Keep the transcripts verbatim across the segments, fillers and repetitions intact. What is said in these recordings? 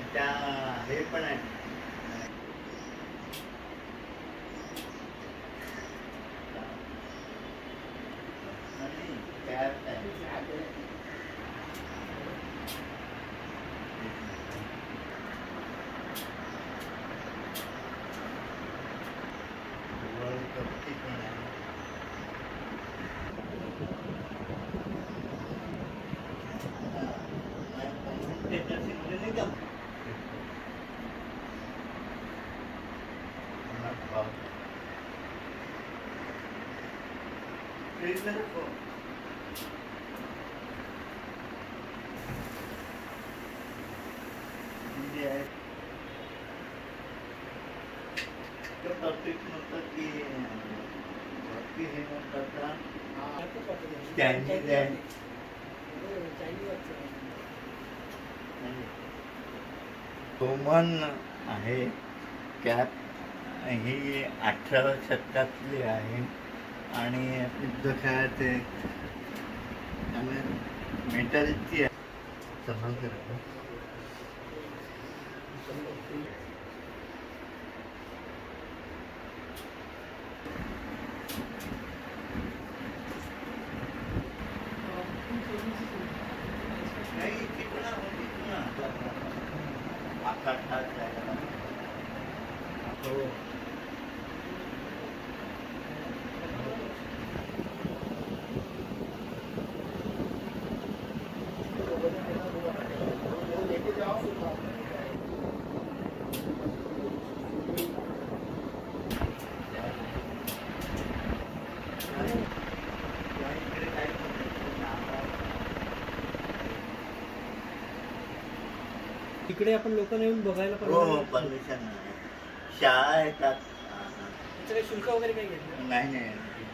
त्या हे पण आहे कॉमन आहे कॅप ही अठराव्या शतकातली आहे आणि युद्ध काळात मेटलची आहे. इकडे आपण लोकांना येऊन बघायला पाहिजे. परमिशन नाही, शाळा येतात. त्याचं काही शुल्क वगैरे काही घेतलं नाही नाही.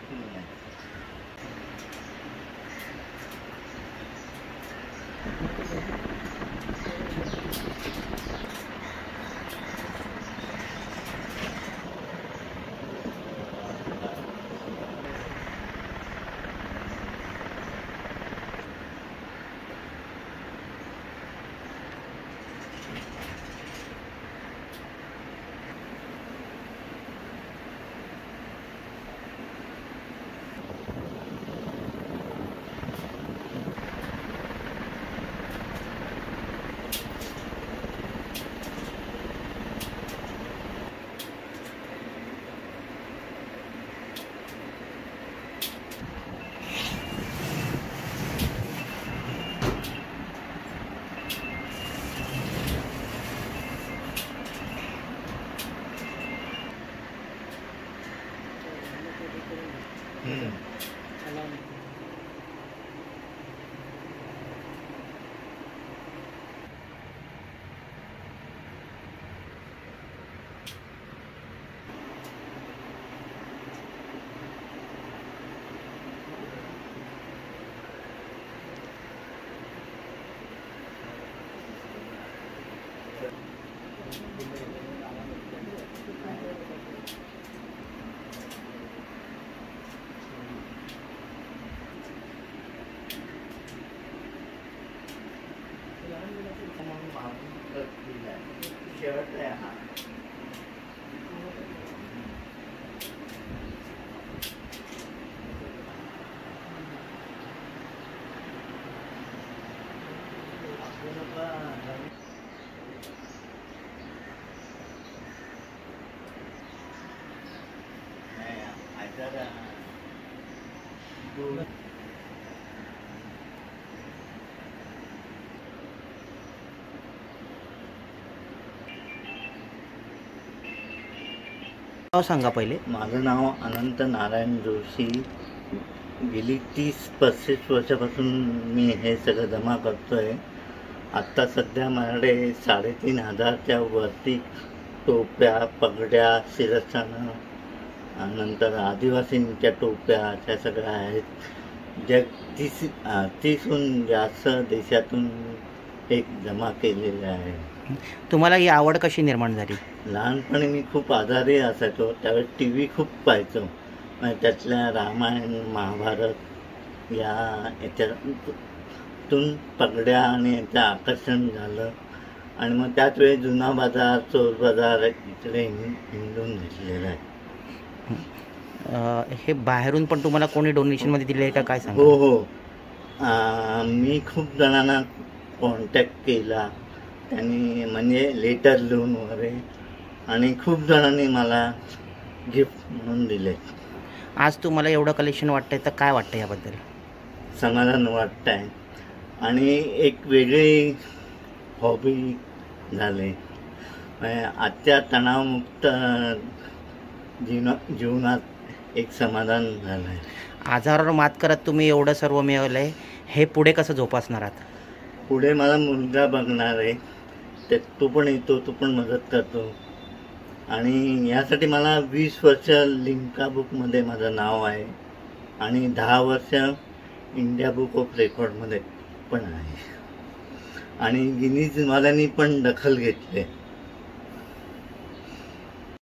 नाव सांगा पहिले. माझं नाव अनंत नारायण जोशी. गेली तीस पस्तीस वर्षापासून मी हे सगळं जमा करतोय. आत्ता सध्या माझ्याकडे साडेतीन हजारच्या वरती टोप्या, पगड्या, शिरस्त्राणं, नंतर आदिवासींच्या टोप्या अशा सगळ्या आहेत. ज्या तीस तीसहून जास्त देशातून एक जमा केलेले आहे. तुम्हाला ही आवड कशी निर्माण झाली? लहानपणी मी खूप आजारी असायचो, त्यावेळेस टी व्ही खूप पाहायचो. त्यातल्या रामायण, महाभारत या याच्यातून पगड्या आणि याचं आकर्षण झालं आणि मग त्याच वेळी जुना बाजार चोर बाजार इकडे हिं- हिंडून घेतलेला आहे. अं, हे बाहेरून पण तुम्हाला कोणी डोनेशनमध्ये दिले आहे का काय सांगा? हो हो आ, मी खूप जणांना कॉन्टॅक्ट केला, त्यांनी म्हणजे लेटर लिहून वगैरे, आणि खूप जणांनी मला गिफ्ट म्हणून दिले. आज तुम्हाला एवढं कलेक्शन वाटतंय तर काय वाटतं याबद्दल? समाधान वाटत आहे आणि एक वेगळी हॉबी झाले. म्हणजे आजच्या तणावमुक्त जीवन जीवनात एक समाधान झालं आहे. आजारावर मात करत तुम्ही एवढं सर्व मिळवलं आहे, हे पुढे कसं जोपासणार आहात? पुढे मला मुलगा बघणार आहे, ते तो पण येतो, तो पण मदत करतो. आणि यासाठी मला वीस वर्ष लिम्का बुकमध्ये माझं नाव आहे आणि दहा वर्ष इंडिया बुक ऑफ रेकॉर्डमध्ये पण आहे. आणि गिनीज वाल्यांनी पण दखल घेतली.